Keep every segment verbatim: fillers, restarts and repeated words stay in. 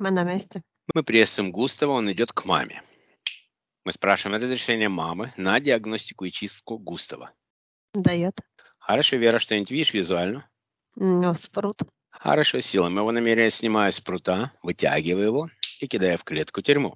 Мы на месте. Мы приветствуем Густава, он идет к маме. Мы спрашиваем разрешение мамы на диагностику и чистку Густава. Дает. Хорошо, Вера, что-нибудь видишь визуально? Ну, спрут. Хорошо, сила моего намерения снимаю с прута, вытягиваю его и кидаю в клетку-тюрьму.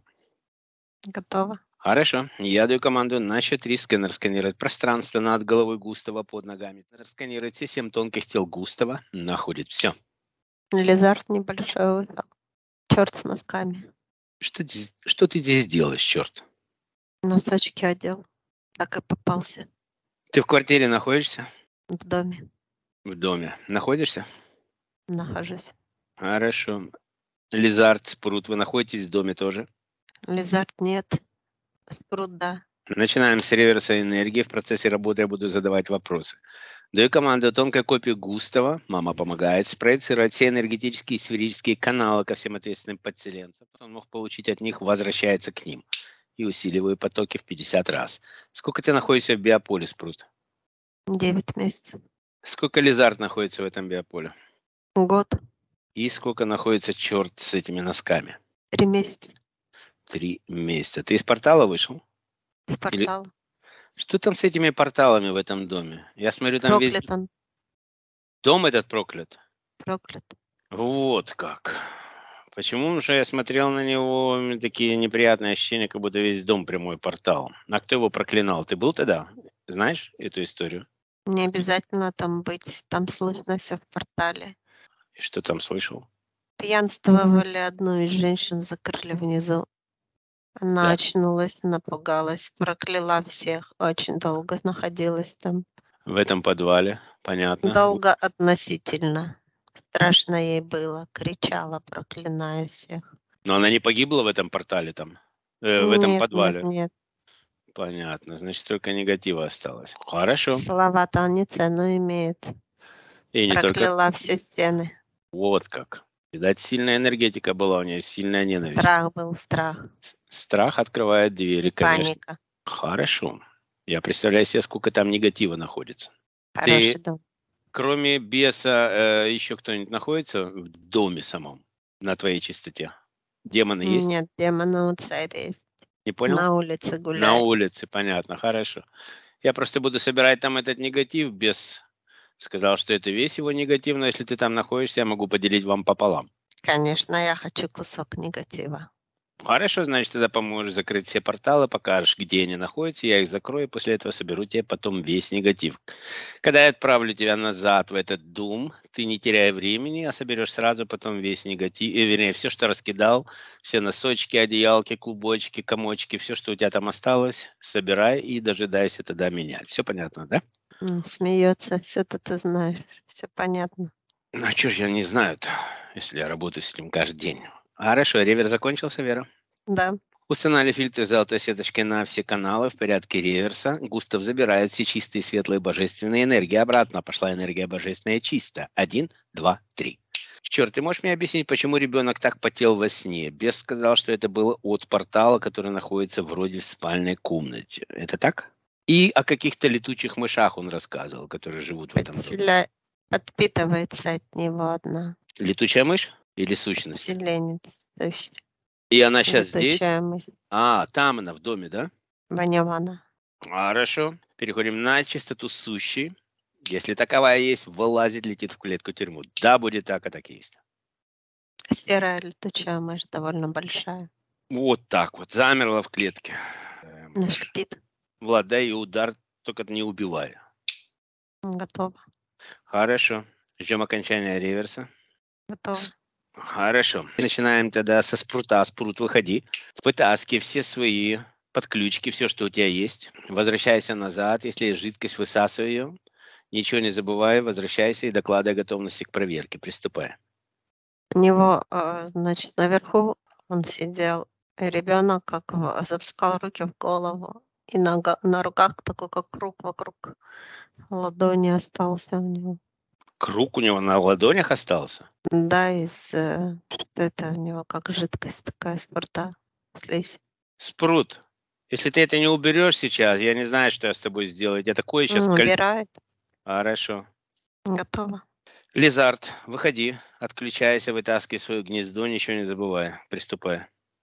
Готово. Хорошо, я даю команду на счет три сканер сканировать пространство над головой Густава, под ногами. Сканирует все семь тонких тел Густава, находит все. Лизард небольшой вышел. Черт с носками. Что, ты- что ты здесь делаешь, черт? Носочки одел. Так и попался. Ты в квартире находишься? В доме. В доме. Находишься? Нахожусь. Хорошо. Лизард, Спрут, вы находитесь в доме тоже? Лизард нет. Спрут да. Начинаем с реверса энергии. В процессе работы я буду задавать вопросы. Даю команду тонкой копии Густава. Мама помогает спроецировать все энергетические и сферические каналы ко всем ответственным подселенцам. Он мог получить от них, возвращается к ним. И усиливаю потоки в пятьдесят раз. Сколько ты находишься в биополе, Спрут? Девять месяцев. Сколько Лизард находится в этом биополе? Год. И сколько находится черт с этими носками? Три месяца. Три месяца. Ты из портала вышел? С Или- портала. Что там с этими порталами в этом доме? Я смотрю, там весь Проклят он. дом этот проклят. Проклят. Вот как. Почему же я смотрел на него, у меня такие неприятные ощущения, как будто весь дом прямой портал. А кто его проклинал? Ты был тогда? Знаешь эту историю? Не обязательно там быть. Там слышно все в портале. И что там слышал? Пьянствовали, одну из женщин закрыли внизу. Она Да. очнулась, напугалась, прокляла всех. Очень долго находилась там. В этом подвале, понятно. Долго относительно. Страшно ей было. Кричала, проклиная всех. Но она не погибла в этом портале там? Э, в этом Нет, подвале? нет, нет. Понятно. Значит, только негатива осталось. Хорошо. Слова-то они цену имеют. И не только... Прокляла все стены. Вот как. Видать, сильная энергетика была у нее, сильная ненависть. Страх был, страх. С- Страх открывает двери, конечно. Паника. Хорошо. Я представляю себе, сколько там негатива находится. Хороший Ты, дом. кроме беса, э, еще кто-нибудь находится в доме самом, на твоей чистоте? Демоны есть? Нет, демон аутсайд есть. Не понял? На улице На гуляет. улице, понятно, хорошо. Я просто буду собирать там этот негатив. Бес сказал, что это весь его негатив, но если ты там находишься, я могу поделить вам пополам. Конечно, я хочу кусок негатива. Хорошо, значит, тогда поможешь закрыть все порталы, покажешь, где они находятся, я их закрою, и после этого соберу тебе потом весь негатив. Когда я отправлю тебя назад в этот дом, ты не теряя времени, а соберешь сразу потом весь негатив, э, вернее, все, что раскидал, все носочки, одеялки, клубочки, комочки, все, что у тебя там осталось, собирай и дожидайся тогда меня. Все понятно, да? М, Смеется, все-то ты знаешь, все понятно. Ну, а что ж я не знаю, если я работаю с этим каждый день. Хорошо, ревер закончился, Вера? Да, Установили фильтры золотой сеточкой на все каналы в порядке реверса. Густав забирает все чистые, светлые, божественные энергии. Обратно пошла энергия божественная чисто. Один, два, три. Черт, ты можешь мне объяснить, почему ребенок так потел во сне? Бес сказал, что это было от портала, который находится вроде в спальной комнате. Это так? И о каких-то летучих мышах он рассказывал, которые живут в этом доме. подселя... подпитывается от него одна. Летучая мышь или сущность? Подселенец. тощий. И она сейчас здесь? Летучая мышь. А, там она, в доме, да? Ваня-вана. Хорошо. Переходим на чистоту сущей. Если таковая есть, вылазит, летит в клетку-тюрьму. Да, будет так, а так и есть. Серая летучая мышь довольно большая. Вот так вот. Замерла в клетке. Э, Не мышь. шипит. Влад, дай ей удар, только не убивай. Готово. Хорошо. Ждем окончания реверса. Готово. С- Хорошо. Начинаем тогда со спрута. Спрут, выходи. Вытаскивай все свои подключки, все, что у тебя есть. Возвращайся назад. Если есть жидкость, высасывай ее. Ничего не забывай, возвращайся и докладывай о готовности к проверке. Приступай. У него, э, значит, наверху он сидел, и ребенок как в- запускал руки в голову, и на, го- на руках такой как круг вокруг ладони остался у него. Круг у него на ладонях остался? Да, из э, это у него как жидкость такая спорта, слизь. Спрут, если ты это не уберешь сейчас, я не знаю, что я с тобой сделаю. Я такое сейчас... М, коль- Убирает. Хорошо. Готово. Лизард, выходи, отключайся, вытаскивай свое гнездо, ничего не забывай. Приступай.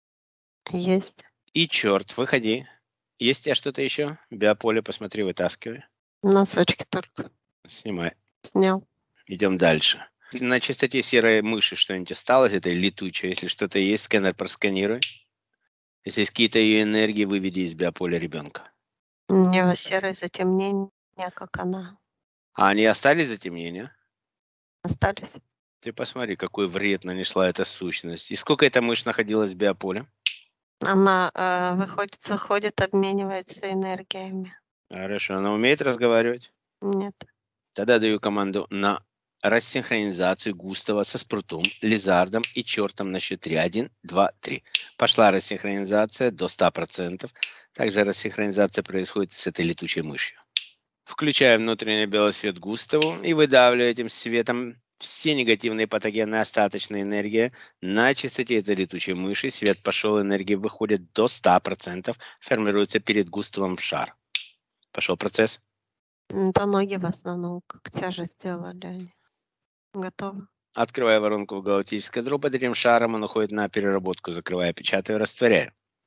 Есть. И черт, выходи. Есть у тебя что-то еще? Биополе, посмотри, вытаскивай. Носочки только Снимай. снял. Идем дальше. На частоте серой мыши что-нибудь осталось, этой летучей? Если что-то есть, сканер просканируй. Если есть какие-то ее энергии, выведи из биополя ребенка. У него серое затемнение, как она. А они остались затемнения? Остались. Ты посмотри, какой вред нанесла эта сущность. И сколько эта мышь находилась в биополе? Она э, выходит, заходит, обменивается энергиями. Хорошо. Она умеет разговаривать? Нет. Тогда даю команду на рассинхронизацию Густава со Спрутом, Лизардом и Чертом на счет три. Один, два, три. Пошла рассинхронизация до ста процентов. Также рассинхронизация происходит с этой летучей мышью. Включаем внутренний белый свет Густаву и выдавливаем этим светом все негативные патогенные остаточные энергии на частоте этой летучей мыши. Свет пошел, энергия выходит до ста процентов, формируется перед Густавом шар. Пошел процесс. Это ноги в основном, как тяжесть сделали они. Готово. Открывая воронку в галактическое ядро, под этим шаром он уходит на переработку, закрывая, печатаю, растворяю.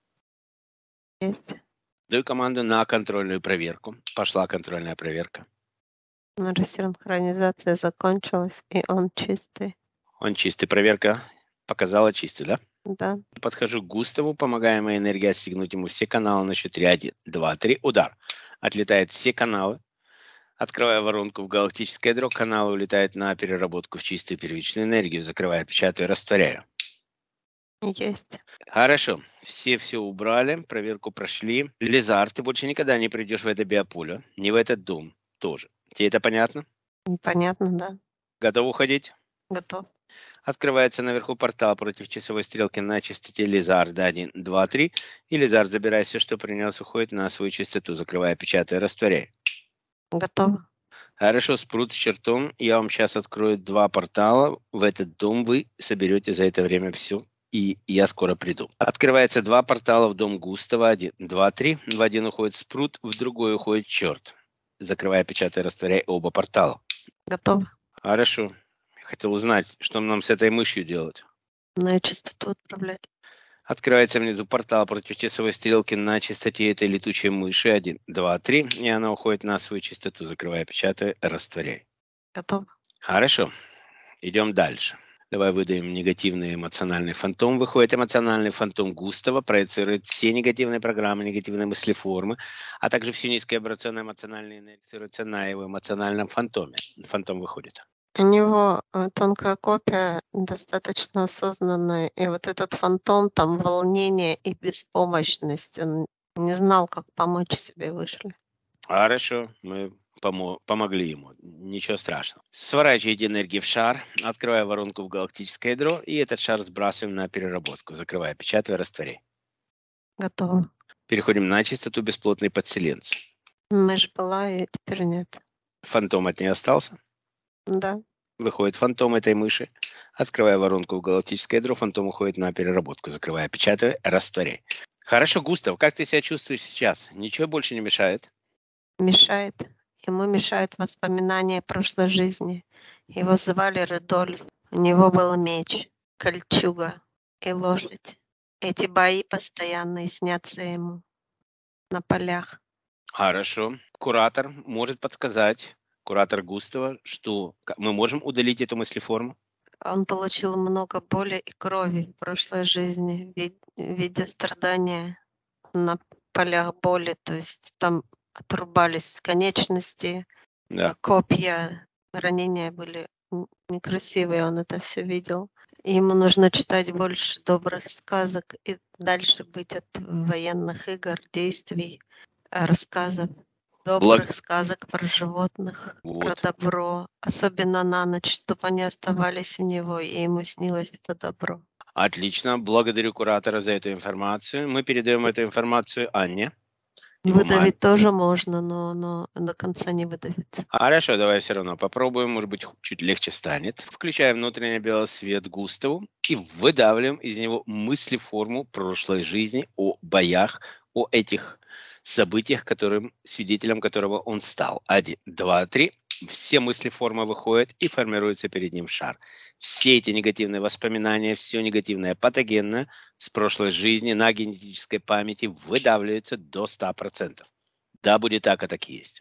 Есть. Даю команду на контрольную проверку. Пошла контрольная проверка. Рассинхронизация закончилась, и он чистый. Он чистый. Проверка показала чистый, да? Да. Подхожу к Густаву, помогая моей энергии отстегнуть ему все каналы на счет три. Один, два, три. Удар. Отлетает все каналы. Открывая воронку в галактическое ядро, канал улетает на переработку в чистую первичную энергию. Закрывая, печатаю, растворяю. Есть. Хорошо. Все все убрали, проверку прошли. Лизар, ты больше никогда не придешь в это биополе, не в этот дом тоже. Тебе это понятно? Понятно, да. Готов уходить? Готов. Открывается наверху портал против часовой стрелки на частоте Лизарда один, два, три. И Лизард, забирая все, что принес, уходит на свою частоту, закрывая, печатая, растворяй. Готово. Хорошо, Спрут с чертом. Я вам сейчас открою два портала. В этот дом вы соберете за это время все. И я скоро приду. Открывается два портала в дом Густава. Один, два, три. В один уходит Спрут, в другой уходит черт. Закрывая, печатая, растворяй оба портала. Готово. Хорошо. Хотел узнать, что нам с этой мышью делать. На частоту отправлять. Открывается внизу портал против часовой стрелки на частоте этой летучей мыши. Один, два, три. И она уходит на свою частоту, закрывая, печатая, растворяй. Готово. Хорошо. Идем дальше. Давай выдаем негативный эмоциональный фантом. Выходит эмоциональный фантом Густава, проецирует все негативные программы, негативные мыслеформы, а также всю низкоабрационную эмоциональную энергию проецируется на его эмоциональном фантоме. Фантом выходит. У него э, тонкая копия, достаточно осознанная. И вот этот фантом, там волнение и беспомощность. Он не знал, как помочь себе, вышли. Хорошо, мы помо- помогли ему. Ничего страшного. Сворачивайте энергии в шар, открывая воронку в галактическое ядро, и этот шар сбрасываем на переработку, закрывая, печатая, растворяй. Готово. Переходим на частоту бесплотной подселенцы. Мышь была, и теперь нет. Фантом от нее остался. Да. Выходит фантом этой мыши. Открывая воронку в галактическое ядро, фантом уходит на переработку, закрывая, печатая, растворяй. Хорошо, Густав, как ты себя чувствуешь сейчас? Ничего больше не мешает? Мешает. Ему мешают воспоминания прошлой жизни. Его звали Рудольф. У него был меч, кольчуга и лошадь. Эти бои постоянные снятся ему на полях. Хорошо. Куратор может подсказать, куратор Густава, что мы можем удалить эту мыслеформу? Он получил много боли и крови в прошлой жизни в ви- в виде страдания на полях боли. То есть там отрубались конечности, Да. копья, ранения были н- некрасивые, он это все видел. И ему нужно читать больше добрых сказок и дальше быть от военных игр, действий, э, рассказов, добрых сказок про животных, про Вот. добро, особенно на ночь, чтобы они оставались у него, и ему снилось это добро. Отлично. Благодарю куратора за эту информацию. Мы передаем эту информацию Анне. Его маме. Выдавить тоже можно, но оно до конца не выдавится. Хорошо, давай все равно попробуем, может быть, чуть легче станет. Включаем внутренний белый свет Густаву и выдавливаем из него мыслеформу прошлой жизни о боях, о этих событиях, которым, свидетелем которого он стал. Один, два, три. все мысли форма выходят и формируется перед ним шар. Все эти негативные воспоминания, все негативное патогенное с прошлой жизни на генетической памяти выдавливается до ста процентов. Да, будет так, а так и есть.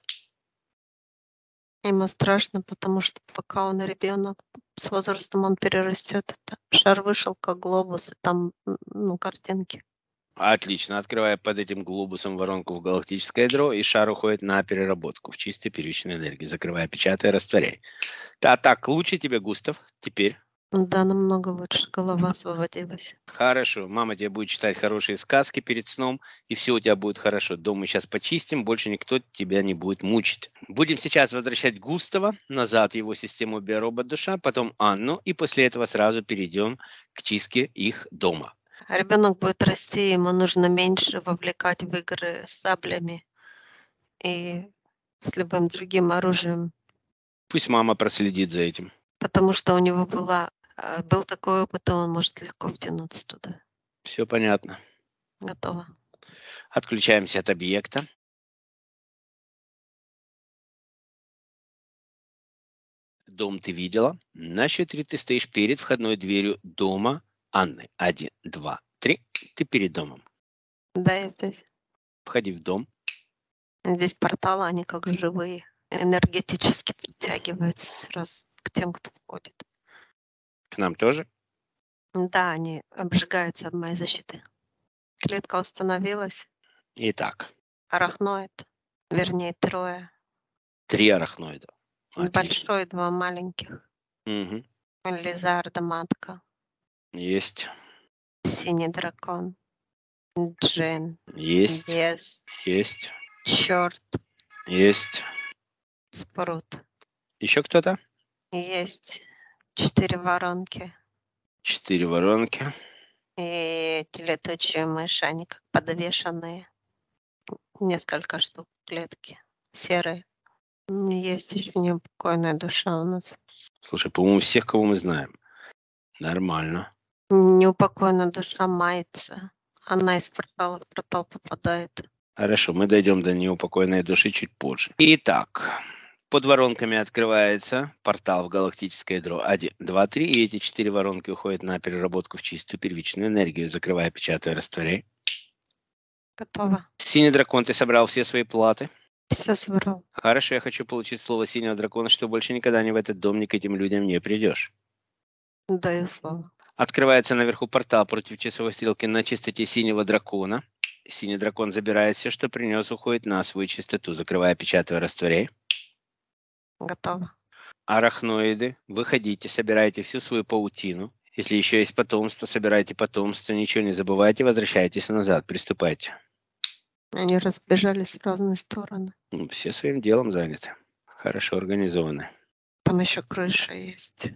Ему страшно, потому что пока он ребенок, с возрастом он перерастет. Это шар вышел как глобус, и там м, ну, картинки. Отлично. Открывая под этим глобусом воронку в галактическое ядро, и шар уходит на переработку в чистой первичной энергии. Закрывая, печатая, растворяй. Да, так, лучше тебе, Густав. Теперь. Да, намного лучше, голова освободилась. Хорошо. Мама тебе будет читать хорошие сказки перед сном, и все у тебя будет хорошо. Дом мы сейчас почистим, больше никто тебя не будет мучить. Будем сейчас возвращать Густава назад в его систему биоробот-душа, потом Анну, и после этого сразу перейдем к чистке их дома. А ребенок будет расти, ему нужно меньше вовлекать в игры с саблями и с любым другим оружием, Пусть мама проследит за этим. потому что у него была, э, был такой опыт, и он может легко втянуться туда. Все понятно. Готово. Отключаемся от объекта. Дом ты видела. На счет три ты стоишь перед входной дверью дома Анны. Один, два, три. Ты перед домом. Да, я здесь. Входи в дом. Здесь порталы, они как живые, энергетически притягиваются сразу к тем, кто входит. К нам тоже. Да, они обжигаются об моей защиты. Клетка установилась. Итак, Арахноид, вернее, трое. три арахноида. Отлично. Большой, два маленьких. Мгм. Лизарда, матка, Есть. синий дракон, джин, Есть. бес, Есть. черт, Есть. спрут. Еще кто-то? Есть четыре воронки Четыре воронки. и эти летучие мыши, они как подвешенные. Несколько штук в клетке, серые. М, Есть еще неупокоенная душа у нас. Слушай, по-моему, всех, кого мы знаем. Нормально. Неупокоенная душа мается. Она из портала в портал попадает. Хорошо, мы дойдем до неупокоенной души чуть позже. Итак, под воронками открывается портал в галактическое ядро. Один, два, три. И эти четыре воронки уходят на переработку в чистую первичную энергию. Закрывая, печатая, растворяй. Готово. Синий дракон, ты собрал все свои платы? Все собрал. Хорошо, я хочу получить слово синего дракона, что больше никогда не в этот дом, ни к этим людям не придешь. Даю слово. Открывается наверху портал против часовой стрелки на чистоте синего дракона. Синий дракон забирает все, что принес, уходит на свою чистоту. Закрывая, печатая, растворяй. Готово. Арахноиды, выходите, собирайте всю свою паутину. Если еще есть потомство, собирайте потомство, ничего не забывайте, возвращайтесь назад, приступайте. Они разбежались в разные стороны. Ну, все своим делом заняты, хорошо организованы. Там еще крыша есть.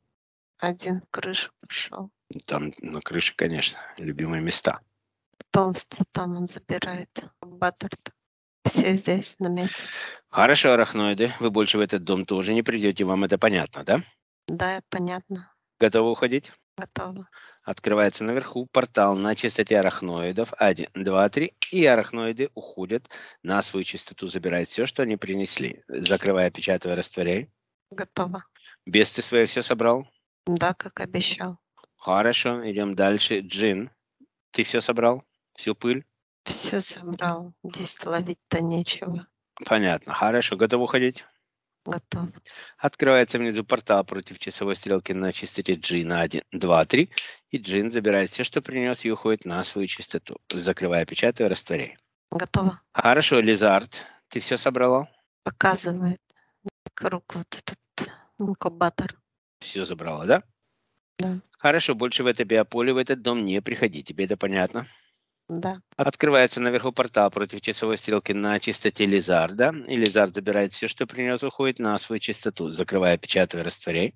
Один в крышу пошел. Там на крыше, конечно, любимые места. Потомство там он забирает. Баттерт. Все здесь на месте. Хорошо, арахноиды, вы больше в этот дом тоже не придете, вам это понятно, да? Да, понятно. Готовы уходить? Готово. Открывается наверху портал на чистоте арахноидов. Один, два, три. И арахноиды уходят на свою чистоту, забирают все, что они принесли. Закрывая, печатая, растворяй. Готово. Бес ты свое все собрал? Да, как обещал. Хорошо, идем дальше. Джин, ты все собрал? Всю пыль? Все собрал. Здесь ловить-то нечего. Понятно. Хорошо, готов уходить? Готов. Открывается внизу портал против часовой стрелки на чистоте Джина. Один, два, три. И Джин забирает все, что принес, и уходит на свою чистоту. Закрывая, печатая, растворяй. Готово. Хорошо, Лизард, ты все собрала? Показывает круг вот этот инкубатор. Все забрала, да? Да. Хорошо, больше в это биополе, в этот дом не приходи. Тебе это понятно? Да. Открывается наверху портал против часовой стрелки на чистоте Лизарда. И Лизард забирает все, что принес, уходит на свою чистоту. Закрывая, печатая, растворяй.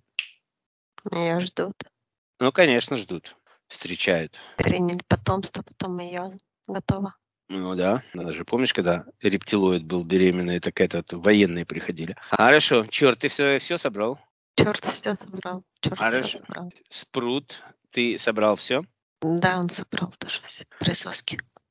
Ее ждут. Ну, конечно, ждут. Встречают. Приняли потомство, потом ее. Готово. Ну да, надо же, помнишь, когда рептилоид был беременный, так этот, военные приходили. Хорошо, черт, ты все, все собрал? Черт все собрал. Черт все Хорошо. собрал. Спрут, ты собрал все? Да, он собрал тоже все. Присоски.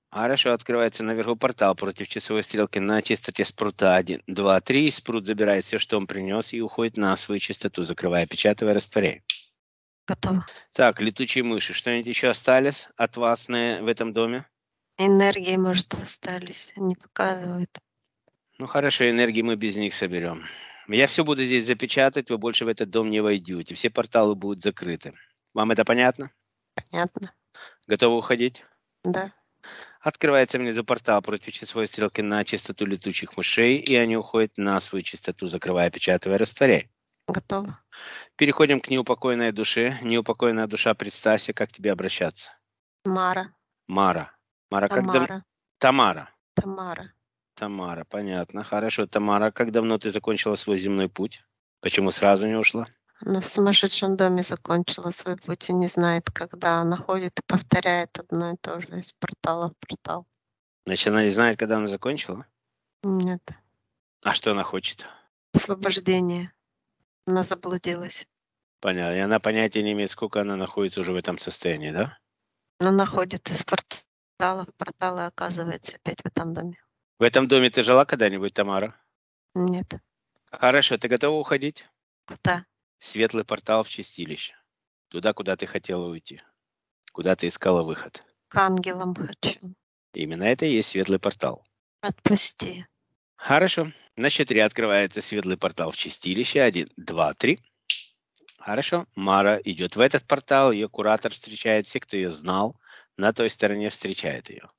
Хорошо, открывается наверху портал против часовой стрелки на частоте спрута один, два, три. Спрут забирает все, что он принес, и уходит на свою частоту, закрывая, печатая, растворяя. Готово. Так, летучие мыши, что-нибудь еще остались от вас на, в этом доме? Энергии, может, остались, не показывают. Ну хорошо, энергии мы без них соберем. Я все буду здесь запечатать, вы больше в этот дом не войдете. Все порталы будут закрыты. Вам это понятно? Понятно? Готовы уходить? Да. Открывается внизу портал против часовой стрелки на частоту летучих мышей, и они уходят на свою частоту, закрывая, печатая, растворяя. Готово. Переходим к неупокоенной душе. Неупокоенная душа, представься, как к тебе обращаться. Мара. Мара. Мара, как давно? Тамара. Тамара. Тамара. Тамара, понятно. Хорошо. Тамара, как давно ты закончила свой земной путь? Почему сразу не ушла? Она в сумасшедшем доме закончила свой путь и не знает, когда. Она ходит и повторяет одно и то же из портала в портал. Значит, она не знает, когда она закончила? Нет. А что она хочет? Освобождение. Она заблудилась. Понятно. И она понятия не имеет, сколько она находится уже в этом состоянии, да? Она ходит из портала в портал и оказывается опять в этом доме. В этом доме ты жила когда-нибудь, Тамара? Нет. Хорошо. Ты готова уходить? Куда? Светлый портал в чистилище. Туда, куда ты хотела уйти. Куда ты искала выход. К ангелам хочу. Именно это и есть светлый портал. Отпусти. Хорошо. На счет три открывается светлый портал в чистилище. Один, два, три. Хорошо. Мара идет в этот портал. Ее куратор встречает. Все, кто ее знал, на той стороне встречает ее.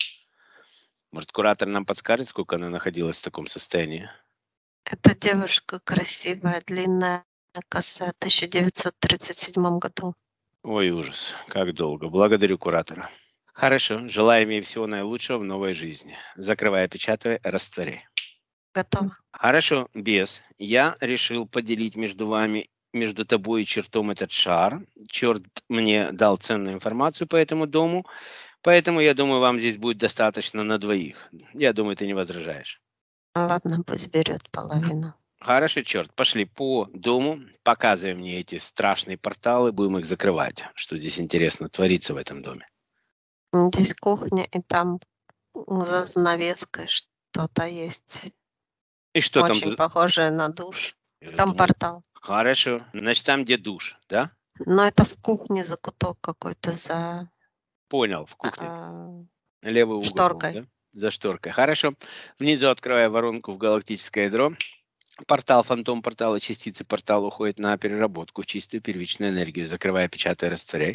Может, куратор нам подскажет, сколько она находилась в таком состоянии? Эта девушка красивая, длинная, косая, в тысяча девятьсот тридцать седьмом году. Ой, ужас. Как долго. Благодарю куратора. Хорошо. Желаем ей всего наилучшего в новой жизни. Закрывая, печатая, растворяй. Готово. Хорошо, бес. Я решил поделить между вами, между тобой и чертом этот шар. Черт мне дал ценную информацию по этому дому, поэтому я думаю, вам здесь будет достаточно на двоих. Я думаю, ты не возражаешь. Ладно, пусть берет половину. Хорошо, черт, пошли по дому, показывай мне эти страшные порталы, будем их закрывать. Что здесь интересно творится в этом доме? Здесь кухня, и там за занавеской что-то есть. И что там? Очень за- похожее на душ. Я Там думаю, портал. Хорошо, значит там где душ, да? Но это в кухне закуток какой-то за Понял, в кухне. а, Левый угол, шторкой. да? За шторкой. Хорошо. Внизу, открывая воронку в галактическое ядро, портал, фантом портала, частицы портала уходят на переработку в чистую первичную энергию. Закрывая, печатая, растворяй.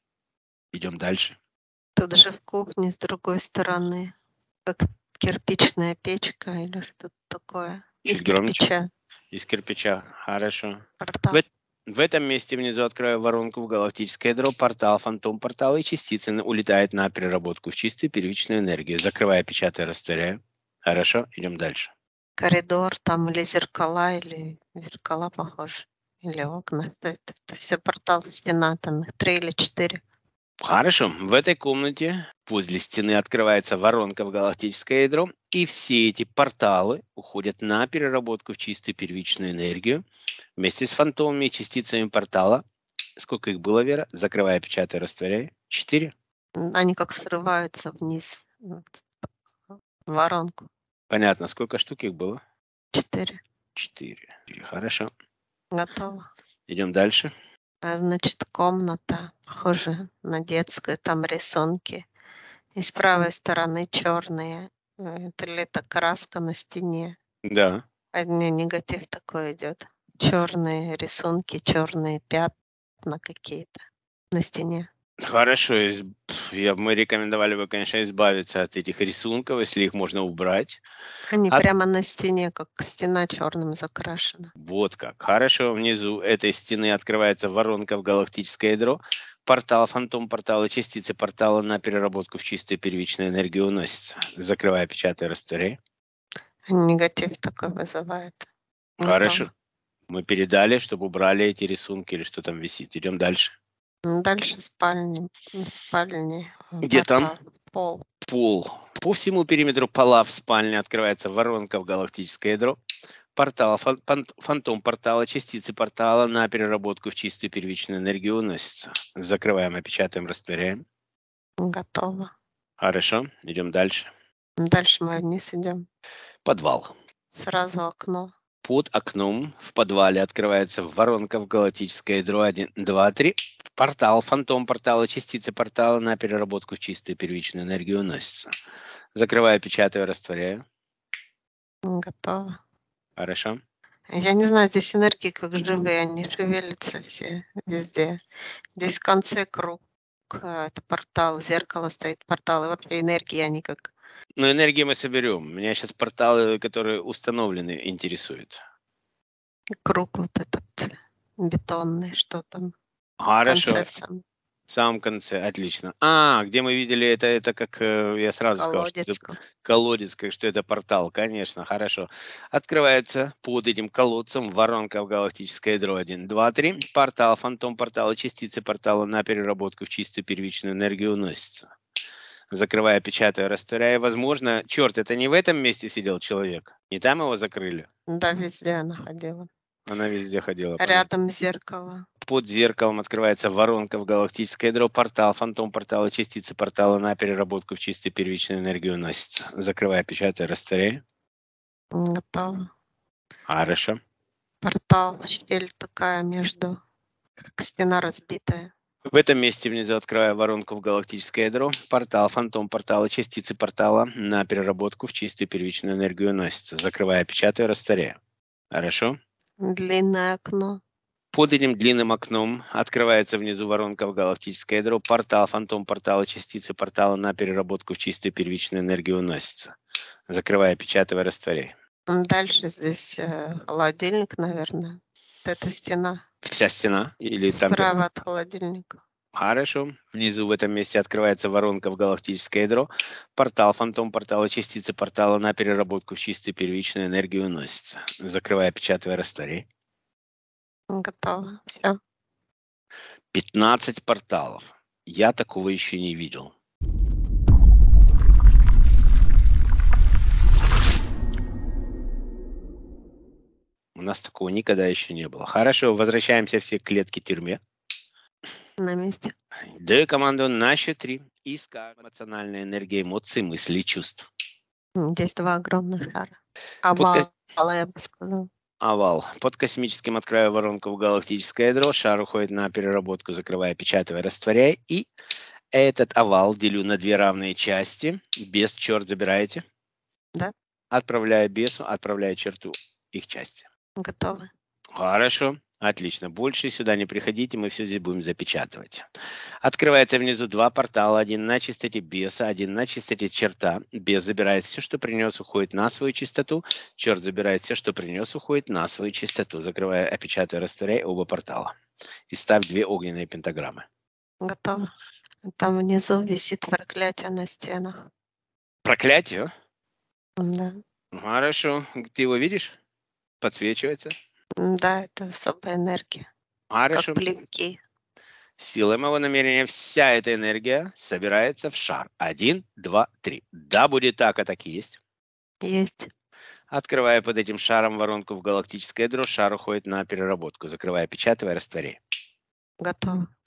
Идем дальше. Тут же в кухне с другой стороны, как кирпичная печка или что-то такое. Из Чуть громче. кирпича. Из кирпича. Хорошо. Портал. В, эт- в этом месте внизу, открывая воронку в галактическое ядро, портал, фантом портала и частицы на- улетают на переработку в чистую первичную энергию. Закрывая, печатая, растворяю. Хорошо. Идем дальше. Коридор там или зеркала, или зеркала похожи. Или окна. Это, это, это все портал, стена, там их три или четыре. Хорошо. В этой комнате возле стены открывается воронка в галактическое ядро, и все эти порталы уходят на переработку в чистую первичную энергию вместе с фантомами и частицами портала. Сколько их было, Вера? Закрывая, печатая, растворяя. Четыре. Они как срываются вниз в воронку. Понятно. Сколько штук их было? Четыре. Четыре. Хорошо. Готово. Идем дальше. А значит, комната похожа на детскую, там рисунки. И с правой стороны черные. Это ли это краска на стене? Да. Один негатив такой идет. Черные рисунки, черные пятна какие-то на стене. Хорошо. из- пф, Я, мы рекомендовали бы, конечно, избавиться от этих рисунков, если их можно убрать. Они От- прямо на стене, как стена черным закрашена. Вот как. Хорошо. Внизу этой стены открывается воронка в галактическое ядро. Портал, фантом портала, частицы портала на переработку в чистую первичную энергию уносится. Закрывая, печатая, растворяй. Негатив такой вызывает. Готово. Хорошо. Мы передали, чтобы убрали эти рисунки или что там висит. Идем дальше. Ну, дальше спальни. В спальне. Где там? портал, Пол. Пол. По всему периметру пола в спальне открывается воронка в галактическое ядро. Портал, фан- фан- фантом портала, частицы портала на переработку в чистую первичную энергию уносится. Закрываем, опечатаем, растворяем. Готово. Хорошо, идем дальше. Дальше мы вниз идем. Подвал. Сразу окно. Под окном в подвале открывается воронка в галактическое ядро один, два, три. Портал, фантом портала, частицы портала на переработку в чистую первичную энергию уносится. Закрываю, печатаю, растворяю. Готово. Хорошо. Я не знаю, здесь энергии как живые, они шевелятся все везде. Здесь в конце круг, а, это портал, зеркало стоит, портал, и вообще энергии, они как Но энергии мы соберем. Меня сейчас порталы, которые установлены, интересуют. круг вот этот бетонный, что там в Хорошо. конце в самом. В самом конце, отлично. А, где мы видели это, это как э, я сразу сказал, что это Колодец. колодец, как что это портал, конечно, хорошо. Открывается под этим колодцем воронка в галактическое ядро один, два, три. Портал, фантом портала, частицы портала на переработку в чистую первичную энергию уносится. Закрывая, печатаю, растворяю. Возможно, черт, это не в этом месте сидел человек? Не там его закрыли? Да, везде она ходила. Она везде ходила. Понятно. Рядом зеркало. Под зеркалом открывается воронка в галактическое ядро, портал, фантом портала, частицы портала на переработку в чистую первичную энергию уносится. Закрывая, печатаю, растворяю. Готово. Хорошо. Портал, щель такая между, как стена разбитая. В этом месте внизу открываю воронку в галактическое ядро, портал, фантом портала, частицы портала на переработку в чистую первичную энергию уносится. Закрывая, печатаю, растворяю. Хорошо. Длинное окно. Под этим длинным окном открывается внизу воронка в галактическое ядро, портал, фантом портала, частицы портала на переработку в чистую первичную энергию уносится. Закрывая, печатая, растворяй. Дальше здесь э, холодильник, наверное. Вот эта стена. Вся стена? Или там... Справа от холодильника. Хорошо. Внизу в этом месте открывается воронка в галактическое ядро, портал, фантом портала, частицы портала на переработку в чистую первичную энергию уносится. Закрывая, печатая, растворяй. Готово. Все. пятнадцать порталов. Я такого еще не видел. У нас такого никогда еще не было. Хорошо, возвращаемся все к клетке тюрьме. На месте. Даю команду на счет три. Искать эмоциональная энергия эмоций, мыслей, чувств. Здесь два огромных шара. Под ко- Овала, я бы сказал. Овал. Под космическим открываю воронку в галактическое ядро. Шар уходит на переработку, закрывая, печатая, растворяя. И этот овал делю на две равные части. Без черт забираете. Да. Отправляю бесу, отправляю черту их части. Готовы. Хорошо. Отлично. Больше сюда не приходите, мы все здесь будем запечатывать. Открывается внизу два портала. Один на чистоте беса, один на чистоте черта. Бес забирает все, что принес, уходит на свою чистоту. Черт забирает все, что принес, уходит на свою чистоту. Закрывая, опечатывая, растворяя оба портала. И ставь две огненные пентаграммы. Готово. Там внизу висит проклятие на стенах. Проклятие? Да. Хорошо. Ты его видишь? Подсвечивается? Да, это особая энергия. Хорошо. Как плевки. Силой моего намерения вся эта энергия собирается в шар. Один, два, три. Да, будет так, а так и есть. Есть. Открывая под этим шаром воронку в галактическое ядро, шар уходит на переработку. Закрывая, печатывая, растворяя. Готово.